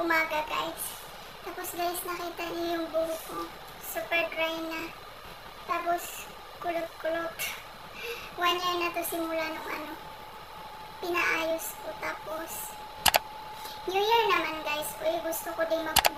umaga guys. Tapos guys, nakita niyo yung buhok ko. Super dry na. Tapos kulot-kulot. 1 year na to simula nung pinaayos ko. Tapos New Year naman guys. Uy, gusto ko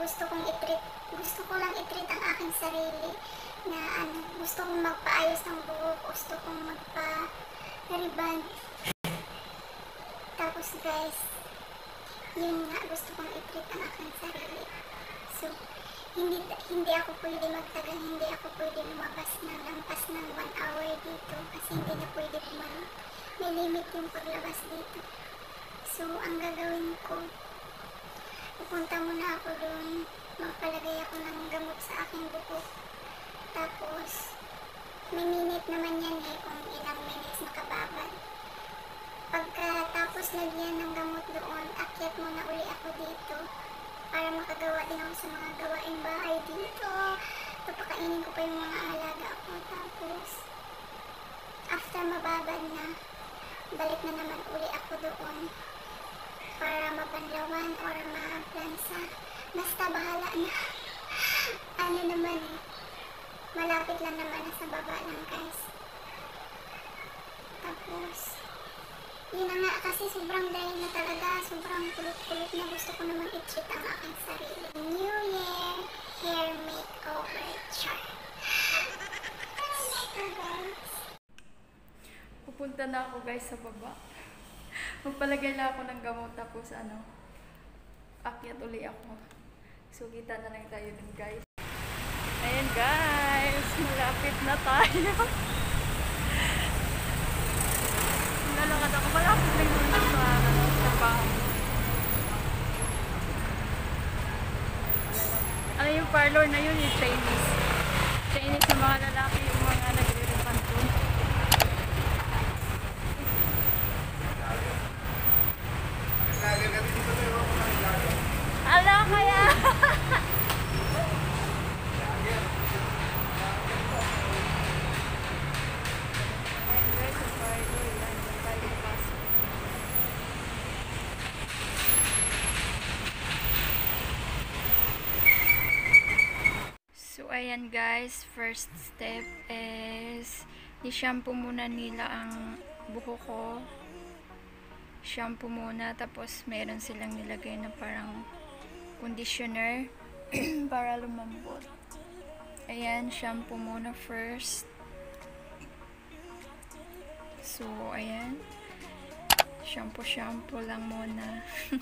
lang i-treat ang aking sarili na gusto kong magpaayos ng buhok, gusto kong magpa-reband. Tapos guys, yun nga, gusto kong i-treat ang aking sarili. So, hindi ako pwede magtagal, hindi ako pwede lumabas ng lampas ng 1 hour dito kasi hindi na pwede pumalo. May limit yung paglabas dito. So, ang gagawin ko, pupunta muna ako doon, magpalagay ako ng gamot sa aking buhok. Tapos, may minute naman yan kung ilang minutes makababad. Pagkatapos lagyan ng gamot doon, akyat muna uli ako dito para makagawa din ako sa mga gawaing bahay dito. Papakainin ko pa yung mga alaga ko. Tapos, after mababad na, balik na naman uli ako doon para mapanlawan or maplansa. Basta bahala na. Malapit lang naman na sa baba lang guys. Tapos, yun na nga kasi sobrang dry na talaga. Sobrang kulot-kulot na. Gusto ko naman i-treat ang aking sarili. New Year hair makeover char. Pupunta na ako guys sa baba. Magpalagay na ako ng gamot tapos akyat uli ako. So kita na lang tayo dun guys. Ayan guys, malapit na tayo. Nalakad ako, malapit lang naman sa bahay. Ano yung parlor na yun? Yung Chinese. Chinese na mga lalaki, yung mga nagre-refund ko. Ala kaya! So ayan guys, first step is i-shampoo muna nila ang buhok ko. Shampoo muna, tapos meron silang nilagay na parang conditioner para lumambot. Ayan, shampoo muna first. So ayan, shampoo lang muna.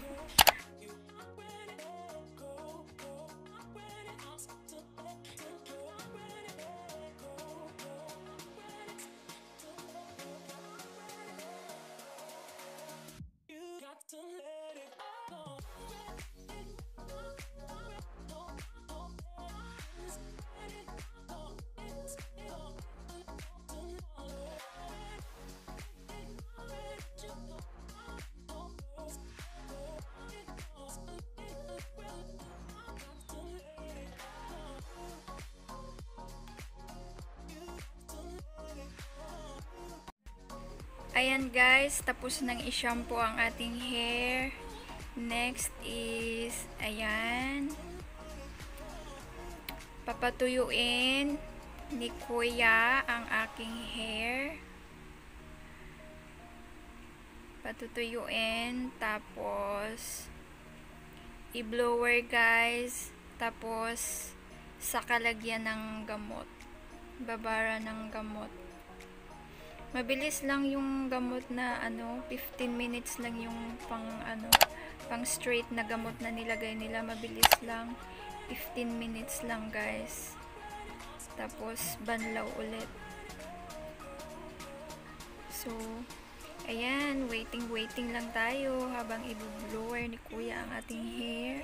Ayan guys, tapos nang i-shampoo ang ating hair. Next is, ayan, papatuyuin ni Kuya ang aking hair. Patutuyuin, tapos i-blower guys, tapos saka lagyan ng gamot, babara ng gamot. Mabilis lang yung gamot na 15 minutes lang yung pang straight na gamot na nilagay nila. Mabilis lang, 15 minutes lang guys. Tapos banlaw ulit. So ayan, waiting lang tayo habang i-blower ni Kuya ang ating hair.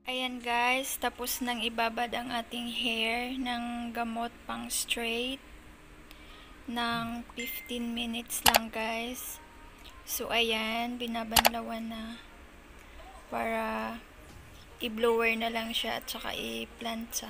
Ayan guys, tapos nang ibabad ang ating hair ng gamot pang straight ng 15 minutes lang guys. So ayan, binabanlawan na para i-blower na lang siya at saka i-plancha.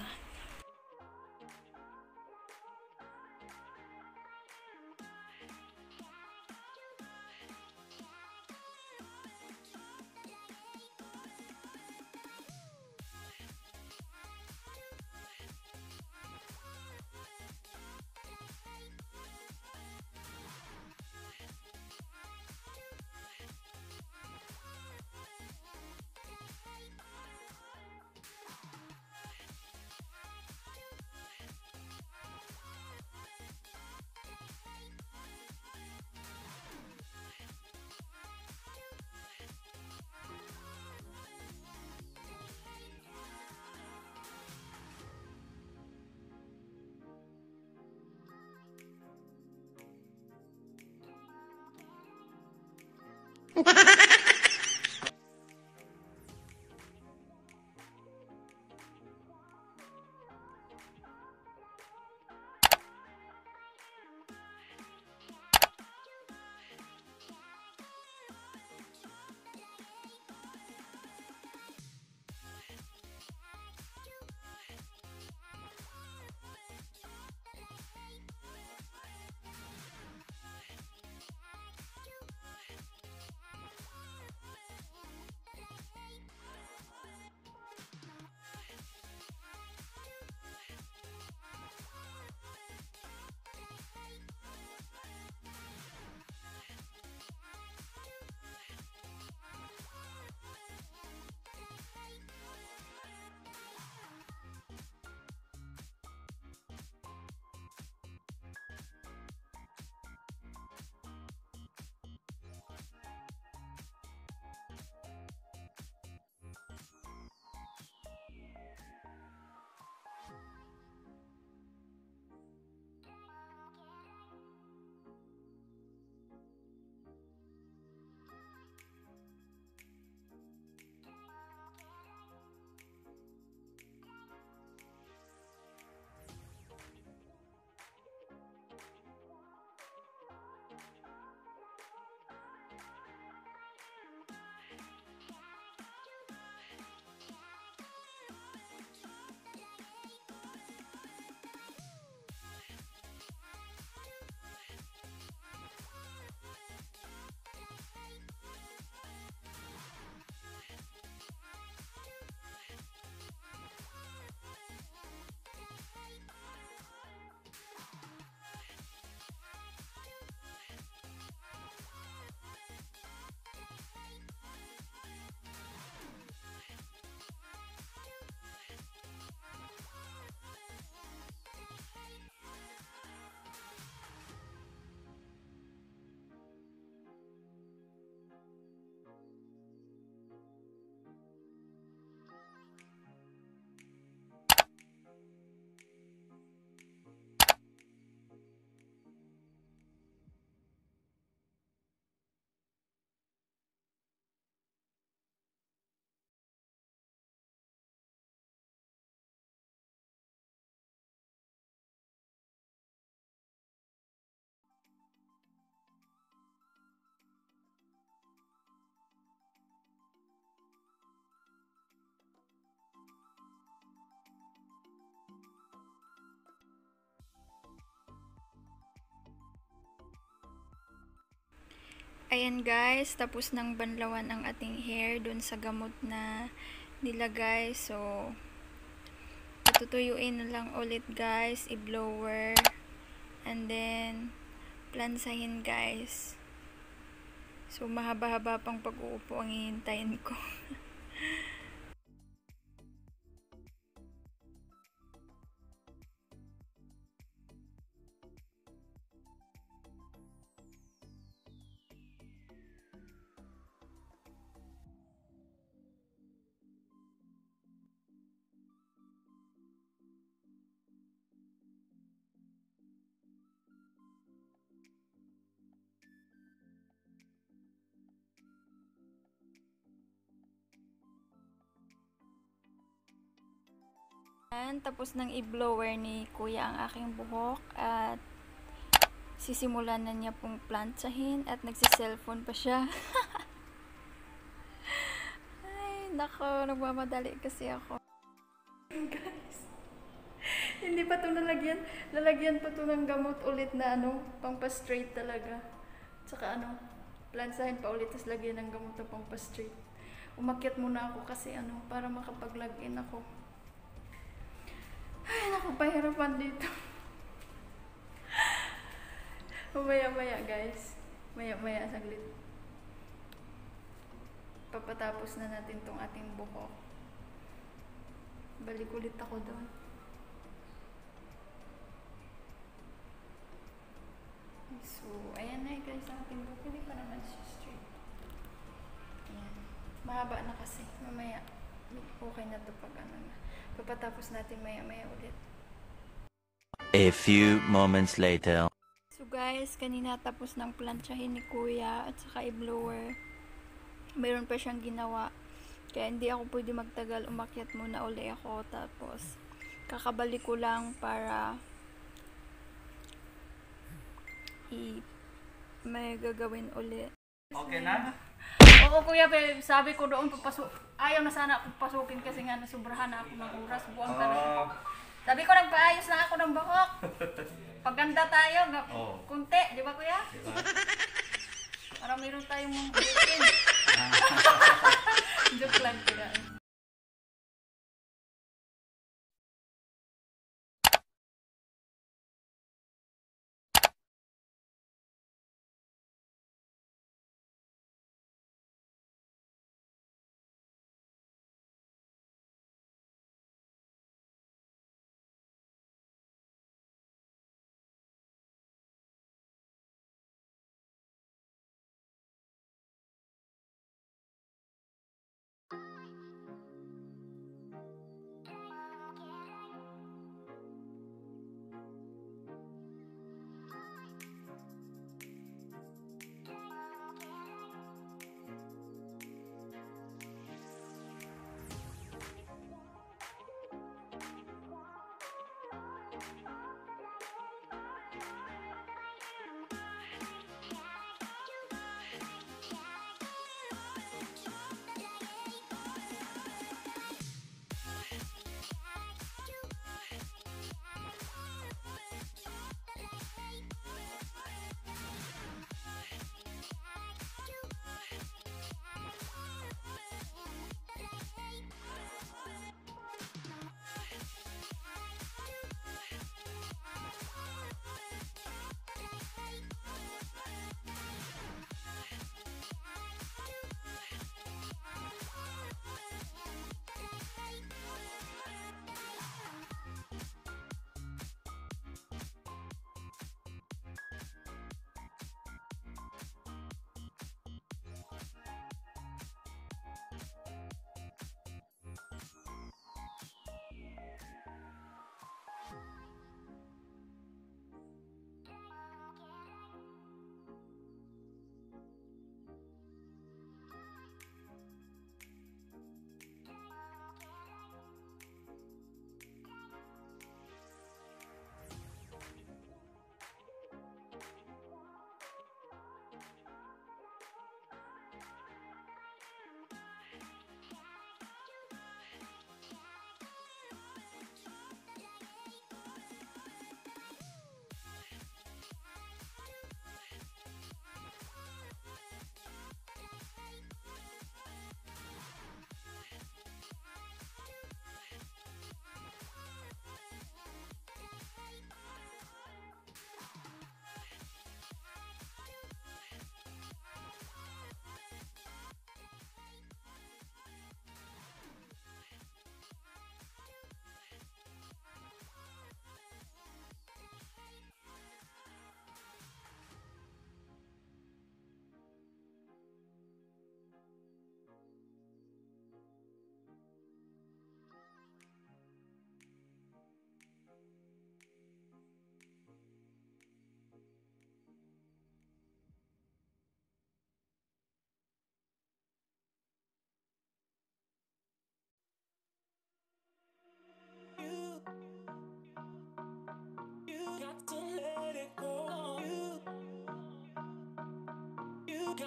Ayan guys, tapos nang banlawan ang ating hair dun sa gamot na nilagay. So, patutuyuin na lang ulit guys, i-blower. And then, plansahin guys. So, mahaba-haba pang pag-uupo ang hihintayin ko. And tapos nang i-blower ni kuya ang aking buhok at sisimulan na niya pong plantsahin at nagsiselfone pa siya. Ay, nako, nagmamadali kasi ako. Guys, hindi pa to nalagyan. Lalagyan pa to ng gamot ulit na pang pa-straight talaga. Tsaka plantsahin pa ulit, tapos lagyan ng gamot na pang pa-straight. Umakyat muna ako kasi para makapag-login ako. Ay, naku, pahirapan dito. Maya-maya guys. Maya-maya saglit. Papatapos na natin tong ating buhok. Balik ulit ako doon. So, ayan na guys ang ating buhok. Hindi pa naman siya straight. Ayan. Mahaba na kasi. Mamaya, okay na ito pag na. Papatapos natin maya-maya ulit. A few moments later. So guys, kanina tapos ng plantsahin ni kuya at saka i-blower. Mayroon pa siyang ginawa. Kaya hindi ako pwede magtagal. Umakyat muna uli ako. Tapos, kakabalik ko lang para may gagawin uli. Okay na? Oo kuya, sabi ko doon ayaw na sana akong pasukin kasi nga nasubrahan na ako ng oras. Buwang ka na. Sabi ko nagpaayos na ako ng buhok. Paganda tayo, kunti, di ba kuya? Diba? Parang meron tayong bukin. Joke lang kuya.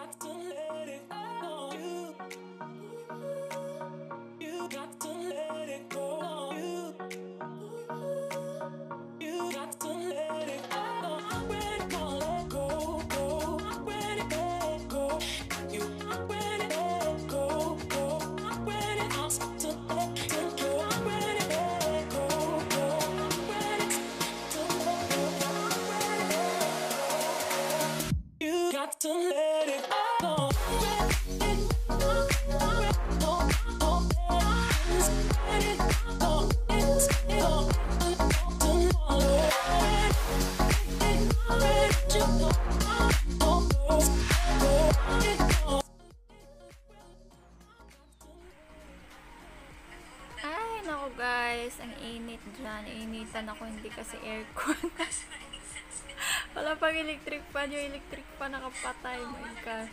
got to let it go. You got to let it go. You got to let it go. When it won't let go, go. When it let go, you. When it let go, go. When it has to let go. When it let go, go. When it's to let go. When it let go, you got to let it go. Ay, naku guys, ang init dyan. Initan ako, hindi kasi aircon. Wala pang electric fan. Yung electric fan nakapatay. My gosh.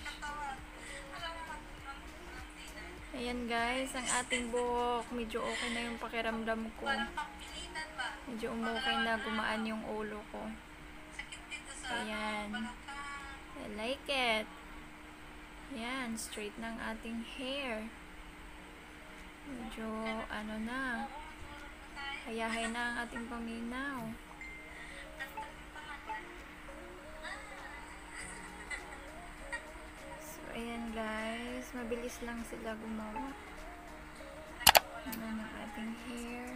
Ayan guys, ang ating buhok. Medyo okay na yung pakiramdam ko. Medyo umukay na, gumaan yung ulo ko. Ayan. I like it. Ayan, straight ng ating hair. Medyo, ano na. Hayahay na ang ating paminaw. So, ayan guys. Mabilis lang sila gumawa. Ano ng ating hair.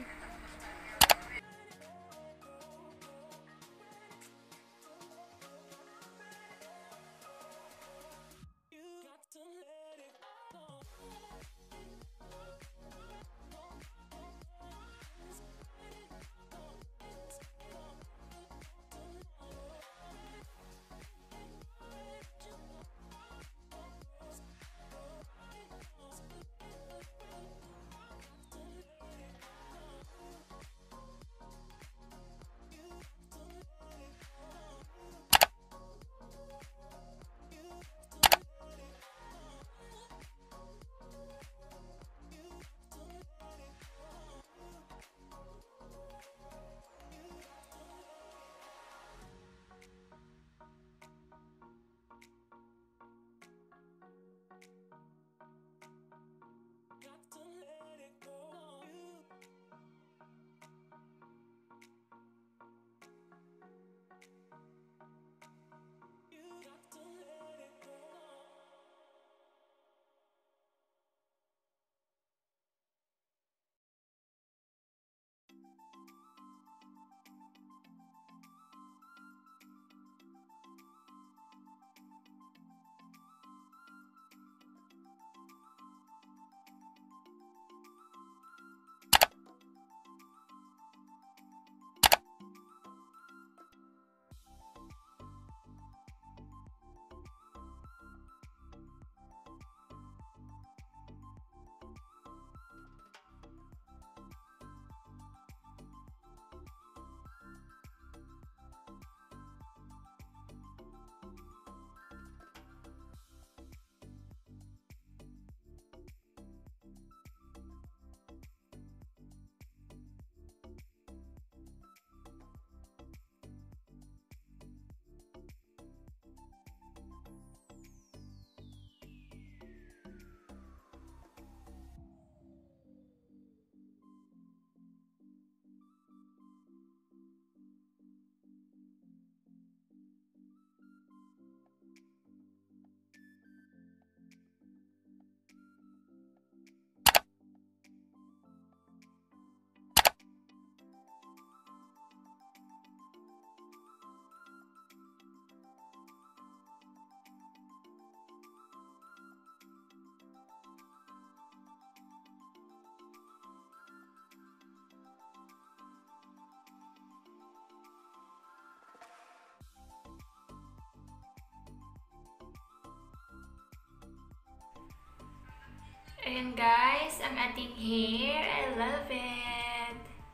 Ayan guys, ang ating hair. I love it.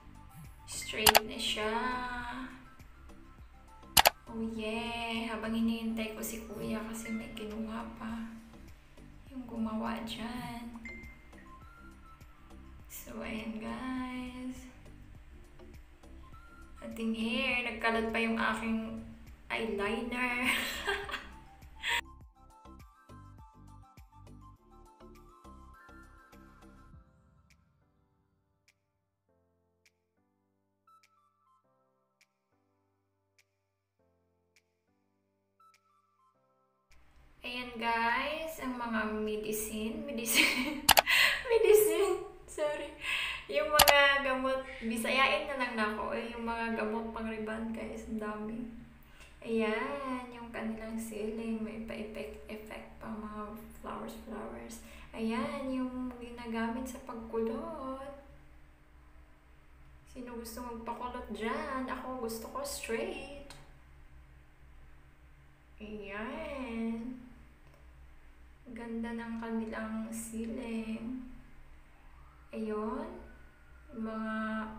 Straight na siya. Oh yeah. Habang hinihintay ko si kuya kasi may kinuha pa. Yung gumawa dyan. So ayan guys. Ating hair. Nagkalat pa yung aking eyeliner. Ayan guys, ang mga medicine, sorry. Yung mga gamot, bisayain na lang ako, yung mga gamot pang riban guys, ang dami. Ayan, yung kanilang ceiling, may pa-effect pang mga flowers. Ayan, yung ginagamit sa pagkulot. Sino gusto magpakulot dyan? Ako gusto ko straight. Ayan. Ganda ng kanilang ceiling. Ayun. Yung mga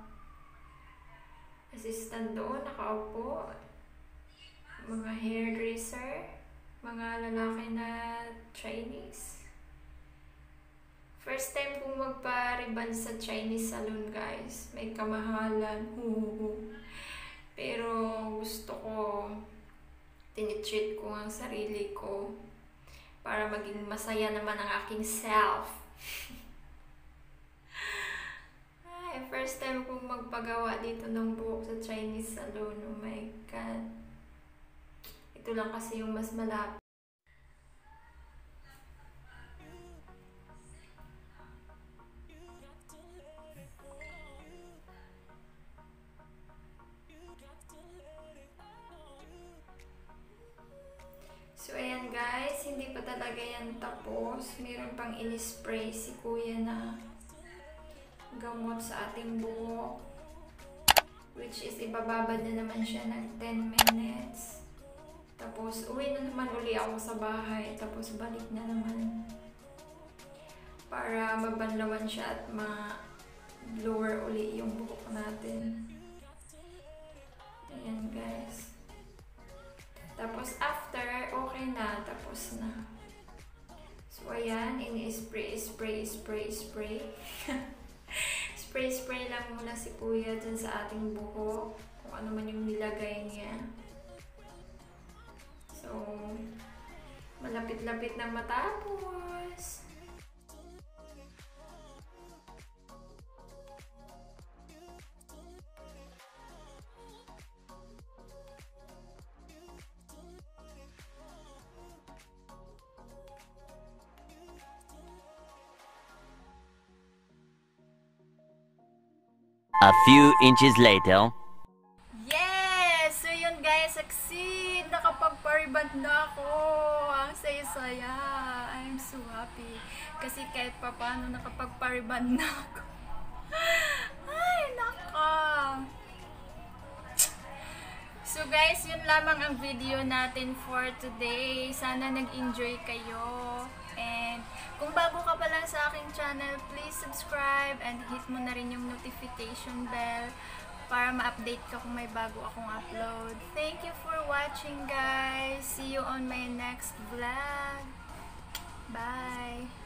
assistant doon, nakaupo. Mga hairdresser. Mga lalaki na Chinese. First time kong magpa-ribbon sa Chinese salon guys. May kamahalan. Pero gusto ko, tinitreat ko ang sarili ko para maging masaya naman ang aking self. Ay, first time kong magpagawa dito ng buhok sa Chinese salon. Oh my God. Ito lang kasi yung mas malapit. So, ayan guys, hindi pa talaga yan tapos. Meron pang in-spray si kuya na gamot sa ating buhok. Which is, ibababad na naman siya ng 10 minutes. Tapos, uwi na naman uli ako sa bahay. Tapos, balik na naman. Para mabanlawan siya at ma-blower uli yung buhok natin. Ayan guys. Tapos after, okay na. Tapos na. So ayan, ini-spray. Spray lang muna si kuya dyan sa ating buhok. Kung ano man yung nilagay niya. So, malapit-lapit na matapos. A few inches later. Yes! So yun guys, succeed! Nakapag-pariband na ako! Ang saya-saya! I'm so happy. Kasi kahit pa paano nakapag-pariband na ako. Ay, naka! So guys, yun lamang ang video natin for today. Sana nag-enjoy kayo. And kung bago ka pa lang sa aking channel, please subscribe and hit mo na rin yung notification bell para ma-update ka kung may bago akong upload. Thank you for watching guys. See you on my next vlog. Bye!